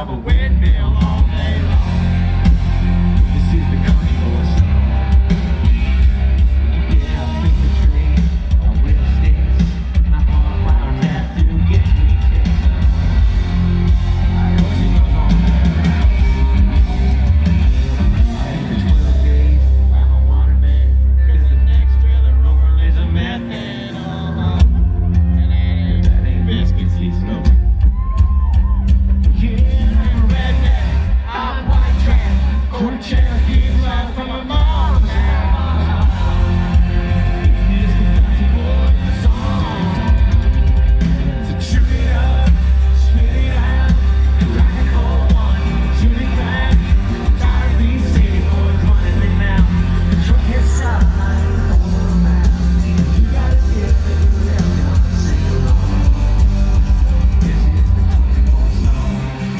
of a windmill all day long. This is the country boy song. Yeah, I think the tree are real sticks. My barbed wire tattoo gets me kicks. I know she goes on around. After 12 days, I'm a waterman. 'Cause the next trailer over is a meth head. And that ain't biscuits he's smoking. Cherokee fly from my mom's house. It's the country boy song. So chew it up, spit it out, rock and roll one, shoot it back. Tired of these city boys running me now. Truck his side, going around. You gotta get it, sing along. This is the country boy song.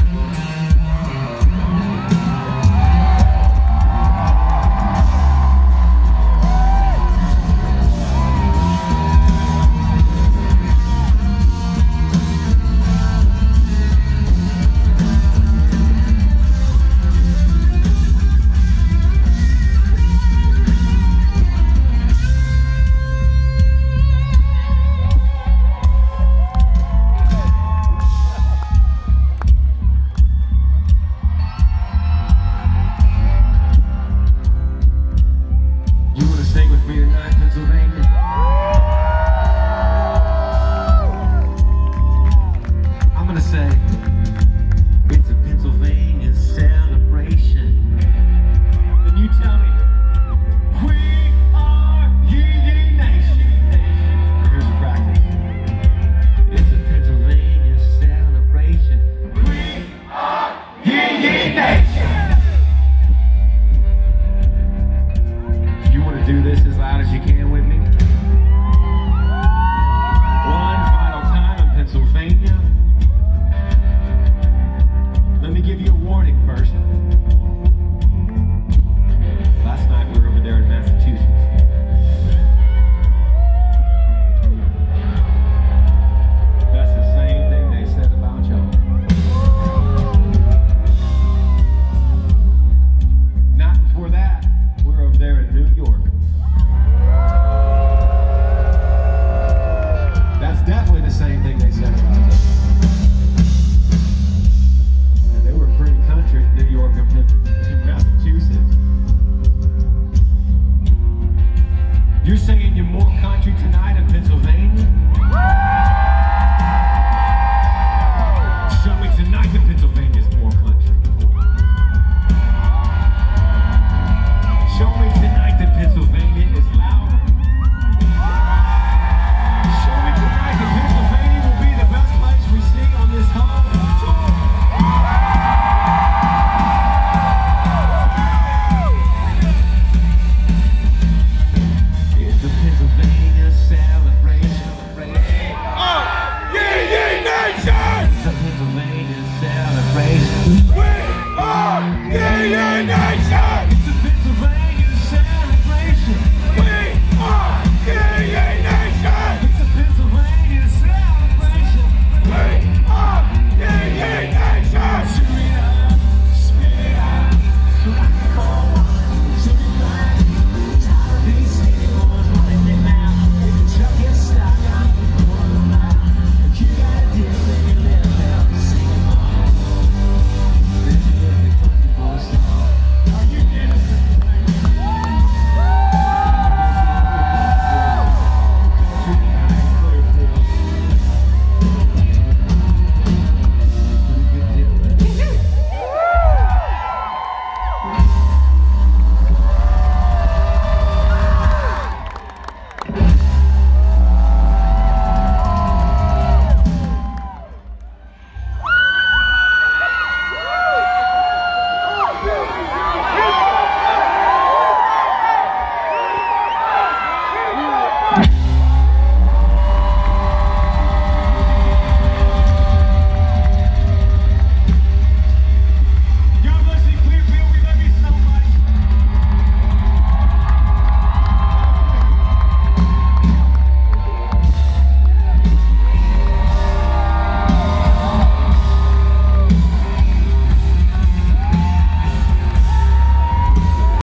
Sing with me tonight, Pennsylvania. I'm gonna say, it's a Pennsylvania celebration. Then you tell me, we are Yee Nation. Here's a practice. It's a Pennsylvania celebration. We are Yee Nation. Do this as loud as you can with me. One final time in Pennsylvania. Let me give you a warning first. Last night we were over there in Massachusetts. That's the same thing they said about y'all. Not before that, we were over there in New York. Definitely the same thing they said about us. And they were pretty country in New York and Massachusetts. You're saying you're more country tonight in Pennsylvania? Show me tonight that Pennsylvania's more country. Show me tonight that Pennsylvania is louder. Pennsylvania will be the best place we sing on this whole tour. It's a Pennsylvania celebration. Oh, Yee Nation! It's a Pennsylvania celebration.